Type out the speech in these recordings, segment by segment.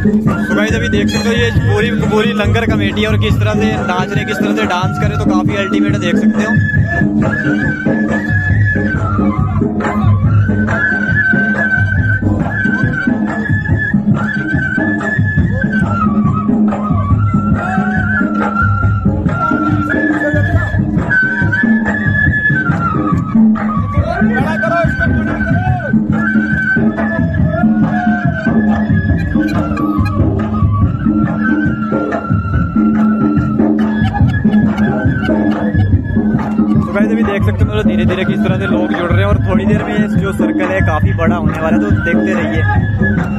तो गाइस अभी देख सकते हो ये पूरी पूरी लंगर कमेटी है और किस तरह से नाच रहे, किस तरह से डांस करे, तो काफी अल्टीमेट देख सकते हो। अभी देख सकते हो मतलब धीरे धीरे किस तरह से लोग जुड़ रहे हैं और थोड़ी देर में जो सर्कल है काफी बड़ा होने वाला है, तो देखते रहिए।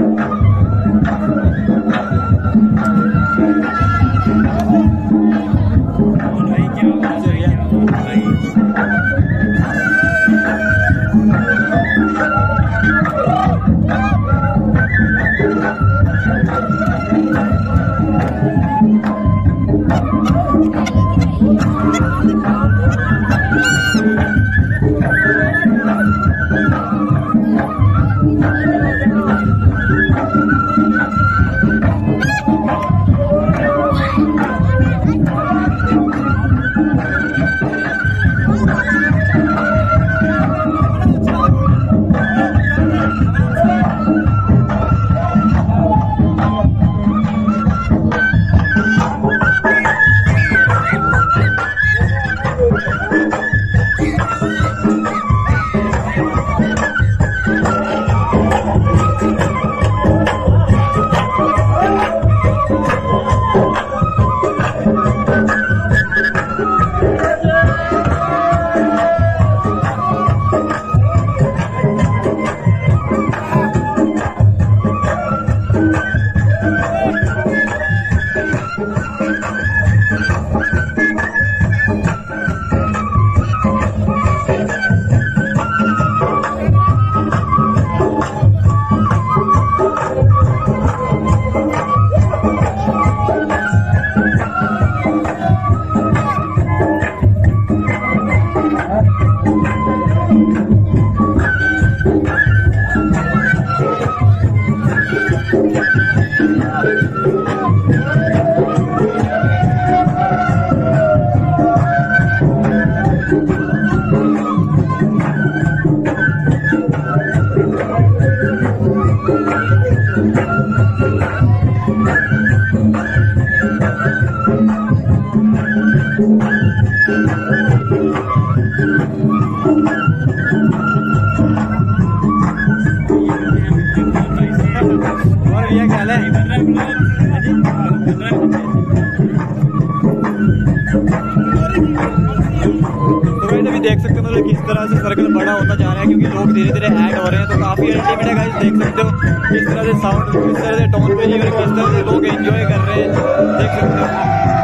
देख सकते हो मतलब किस तरह से सर्कल बड़ा होता जा रहा है, क्योंकि लोग धीरे धीरे ऐड हो रहे हैं, तो काफी अल्टीमेट है गाइस। देख सकते हो किस तरह से साउंड, किस तरह से टोन पे और किस तरह से लोग एंजॉय कर रहे हैं, देख सकते हो।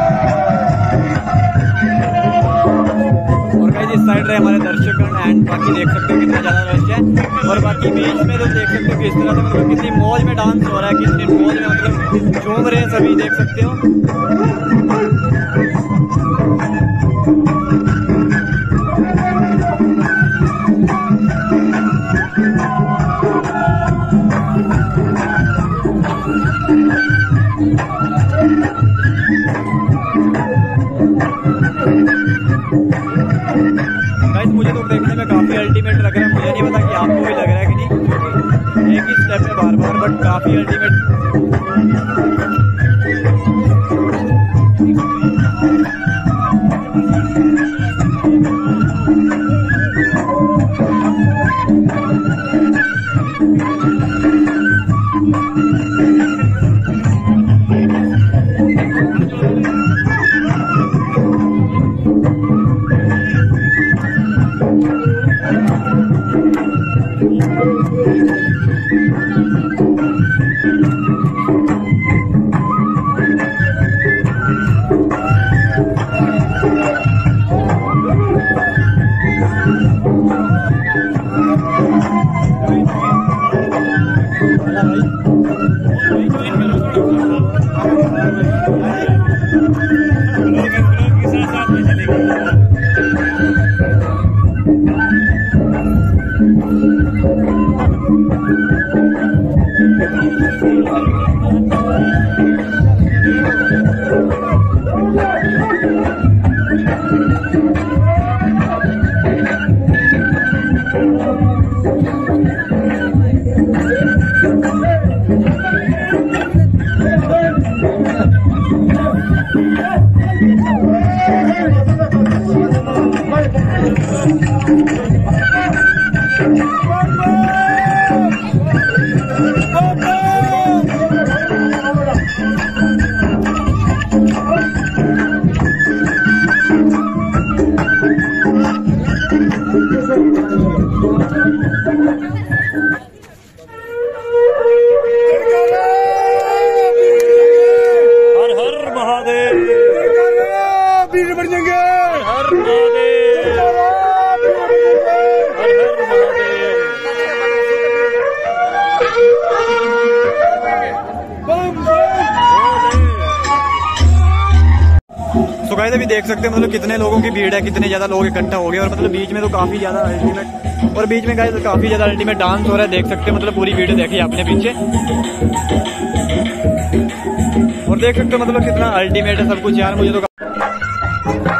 और गाइस इस साइड रहे हमारे दर्शकगण एंड बाकी देख सकते हो कितना ज्यादा रश है। और बाकी बीच में तो देख सकते हो किस तरह से मतलब कितनी मौज में डांस हो रहा है, कितनी मौज में मतलब झूम रहे हैं सभी, देख सकते हो। मुझे तो देखने में काफी अल्टीमेट लग रहा है, मुझे नहीं पता कि आपको भी लग रहा है कि नहीं। एक ही स्टेप है बार बार, बट काफी अल्टीमेट। तो गाइस अभी देख सकते हैं मतलब कितने लोगों की भीड़ है, कितने ज्यादा लोग इकट्ठा हो गए और मतलब बीच में तो काफी ज्यादा अल्टीमेट और बीच में गाइस काफी ज्यादा अल्टीमेट डांस हो रहा है। देख सकते हैं मतलब पूरी वीडियो देखिए आपने पीछे और देख सकते हो मतलब कितना अल्टीमेट है सब कुछ यार। मुझे तो